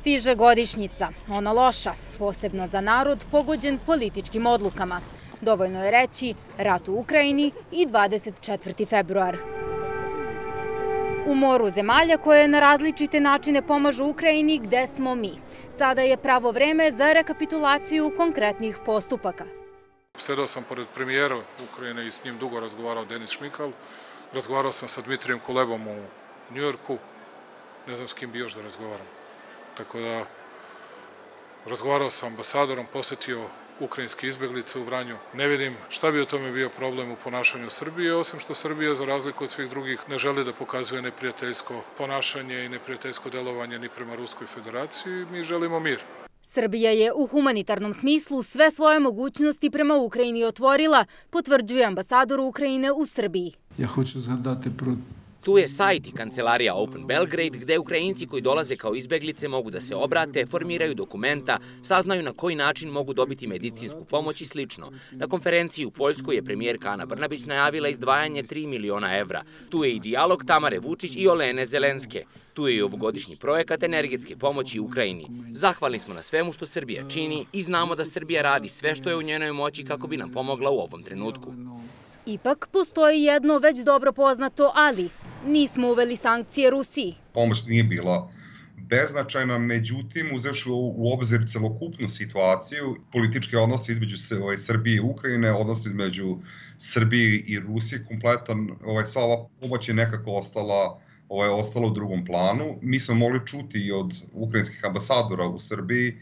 Stiže godišnjica, ona loša, posebno za narod pogođen političkim odlukama. Dovoljno je reći rat u Ukrajini i 24. februar. U moru zemalja koje na različite načine pomažu Ukrajini, gde smo mi? Sada je pravo vreme za rekapitulaciju konkretnih postupaka. Sedao sam pored premijera Ukrajine i s njim dugo razgovarao Denis Šmihal. Razgovarao sam sa Dmitrijem Kulebom u Njujorku. Ne znam s kim bi još da razgovaram. Tako da razgovarao sa ambasadorom, posetio ukrajinske izbeglice u Vranju. Ne vidim šta bi o tome bio problem u ponašanju Srbije, osim što Srbija, za razliku od svih drugih, ne želi da pokazuje neprijateljsko ponašanje i neprijateljsko delovanje ni prema Ruskoj federaciji. Mi želimo mir. Srbija je u humanitarnom smislu sve svoje mogućnosti prema Ukrajini otvorila, potvrđuje ambasador Ukrajine u Srbiji. Ja hoću zgadati Tu je sajt i kancelarija Open Belgrade, gde Ukrajinci koji dolaze kao izbeglice mogu da se obrate, formiraju dokumenta, saznaju na koji način mogu dobiti medicinsku pomoć i slično. Na konferenciji u Poljskoj je premijerka Ana Brnabić najavila izdvajanje 3 miliona evra. Tu je i dijalog Tamare Vučić i Olene Zelenske. Tu je i ovogodišnji projekat energetske pomoći Ukrajini. Zahvalni smo na svemu što Srbija čini i znamo da Srbija radi sve što je u njenoj moći kako bi nam pomogla u ovom trenutku. Ipak postoji jedno već dobro poznato ali. Nismo uveli sankcije Rusiji. Pomoć nije bila beznačajna, međutim, uzevši u obzir celokupnu situaciju, političke odnose između Srbije i Ukrajine, odnose između Srbije i Rusije, kompletan, sva ova pomoć je nekako ostala u drugom planu. Mi smo mogli čuti i od ukrajinskih ambasadora u Srbiji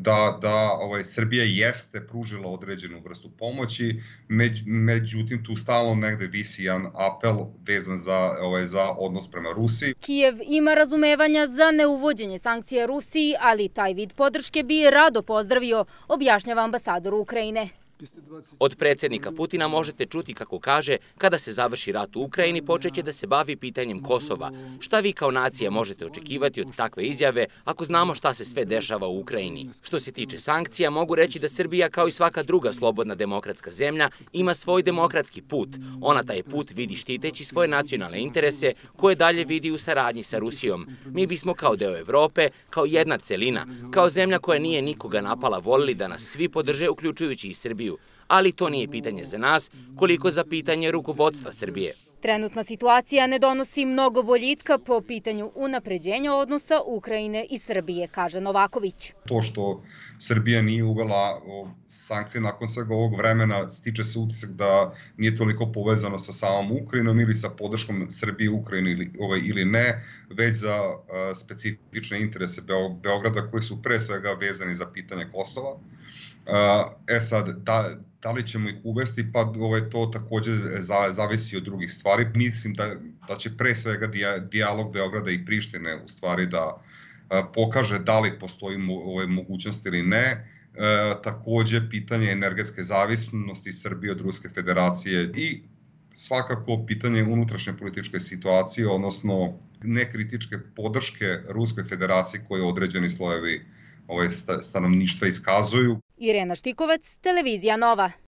da Srbija jeste pružila određenu vrstu pomoći, međutim tu stalno negde visi jedan apel vezan za odnos prema Rusiji. Kijev ima razumevanja za neuvođenje sankcija Rusiji, ali taj vid podrške bi rado pozdravio, objašnjava ambasador Ukrajine. Od predsjednika Putina možete čuti kako kaže, kada se završi rat u Ukrajini, počeće da se bavi pitanjem Kosova. Šta vi kao nacija možete očekivati od takve izjave ako znamo šta se sve dešava u Ukrajini? Što se tiče sankcija, mogu reći da Srbija, kao i svaka druga slobodna demokratska zemlja, ima svoj demokratski put. Ona taj put vidi štiteći svoje nacionalne interese, koje dalje vidi u saradnji sa Rusijom. Mi bismo kao deo Evrope, kao jedna celina, kao zemlja koja nije nikoga napala, volili da nas svi podrže, uključujući i Srbiju. Ali to nije pitanje za nas, koliko za pitanje rukovodstva Srbije. Trenutna situacija ne donosi mnogo boljitka po pitanju unapređenja odnosa Ukrajine i Srbije, kaže Novaković. To što Srbija nije uvela sankcije nakon svega ovog vremena, stiče se utisak da nije toliko povezano sa samom Ukrajinom ili sa podrškom Srbije Ukrajini ili ne, već za specifične interese Beograda koji su pre svega vezani za pitanje Kosova. Sad, da li ćemo ih uvesti, pa to također zavisi od drugih stvari. Mislim da će pre svega dijalog Beograda i Prištine u stvari da pokaže da li postoji mogućnost ili ne. Također pitanje energetske zavisnosti Srbije od Ruske federacije i svakako pitanje unutrašnje političke situacije, odnosno nekritičke podrške Ruskoj federaciji koje određeni slojevi stanovništva iskazuju. Irena Štikovac, Televizija Nova.